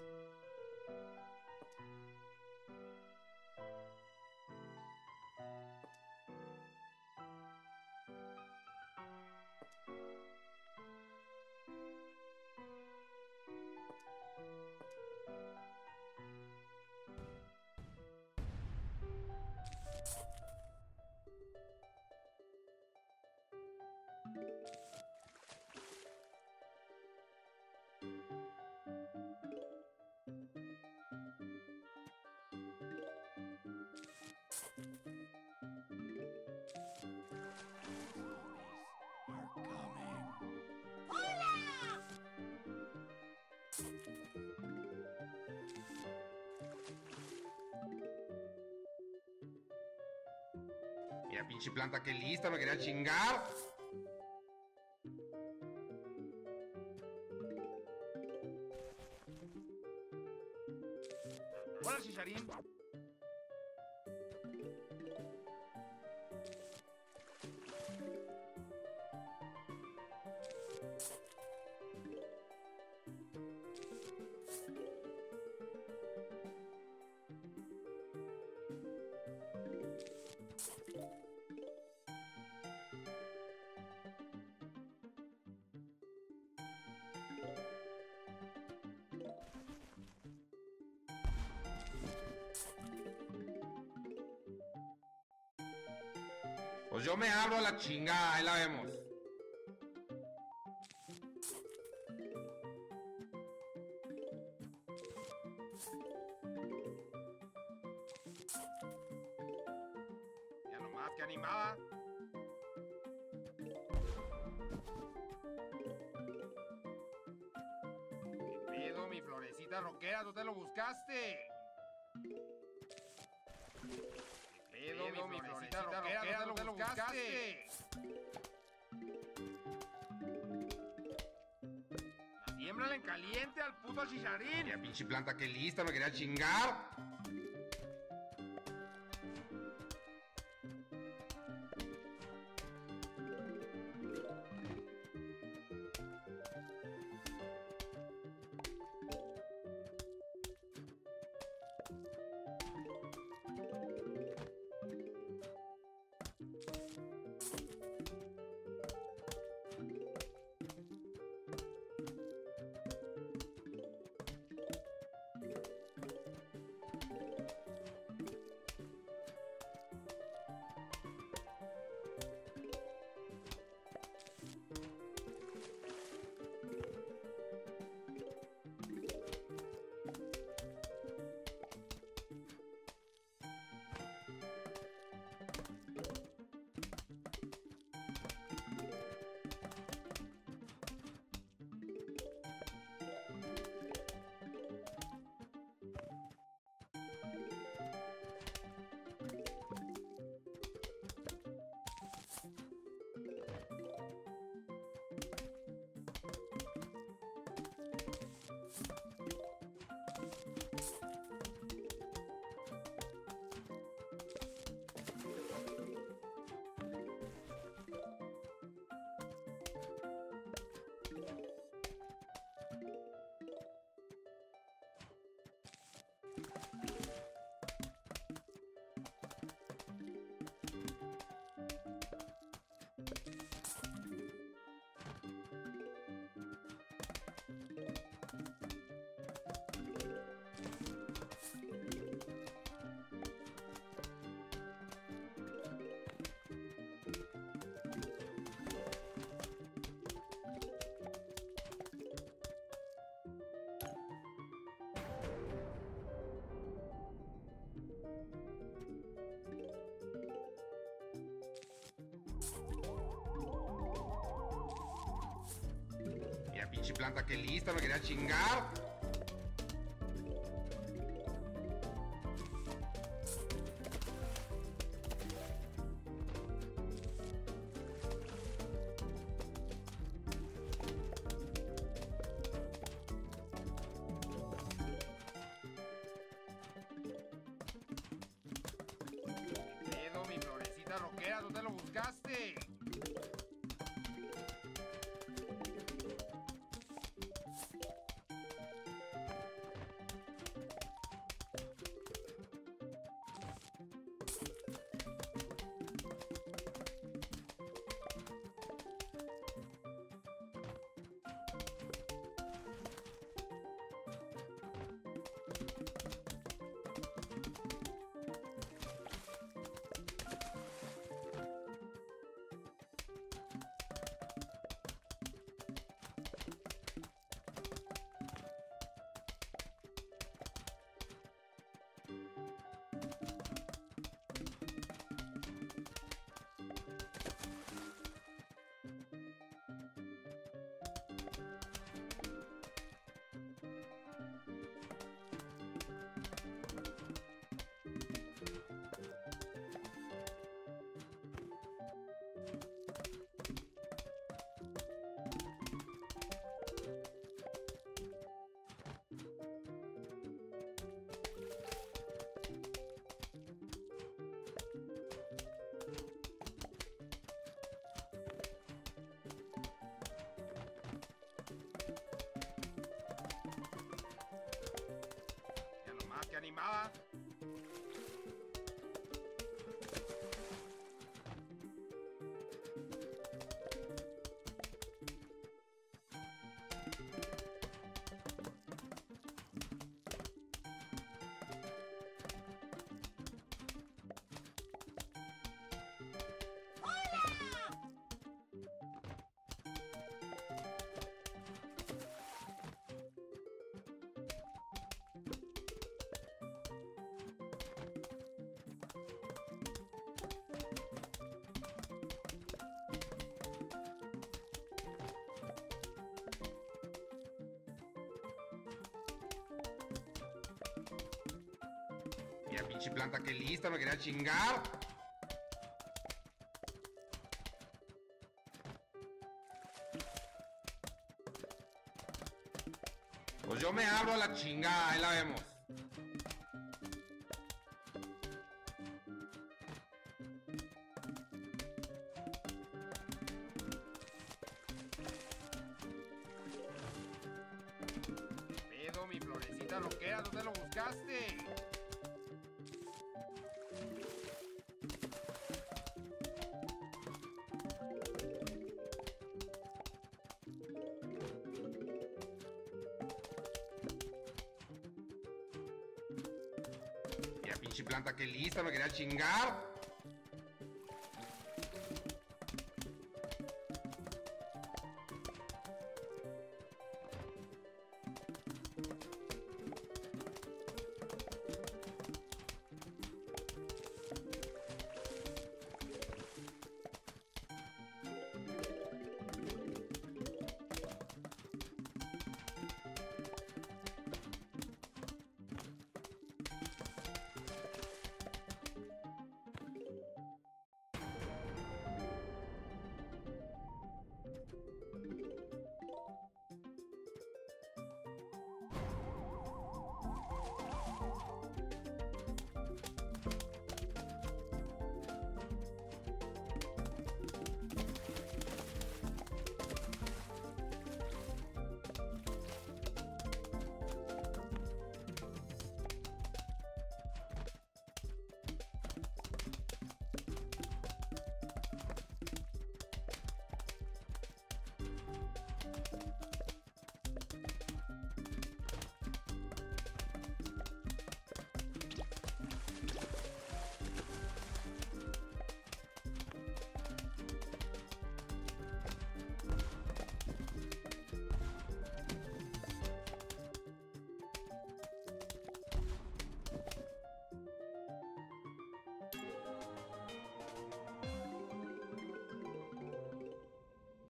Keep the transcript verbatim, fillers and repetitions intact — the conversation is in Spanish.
Mira, pinche planta, qué lista, me quería chingar. Hola, Chicharín. Pues yo me abro a la chingada, ahí la vemos. Ya nomás, que animada. ¿Qué pedo, mi florecita rockera? ¿Tú te lo buscaste? ¿Qué pedo, mi, mi florecita, florecita rockera? rockera? ¿Tú te lo buscaste? Siémbrala en caliente al puto Chicharín. Mira, pinche planta, qué lista, me quería chingar. Mira, pinche planta, qué lista, me quería chingar. ¿Qué pedo, mi florecita rockera? ¿Tú te lo buscaste? buscabas? Mira, pinche planta que lista, me quería chingar. Pues yo me abro a la chingada, ahí la vemos. Pedo, mi florecita loquera, ¿dónde lo buscaste? Mira, pinche planta que lista, me quería chingar.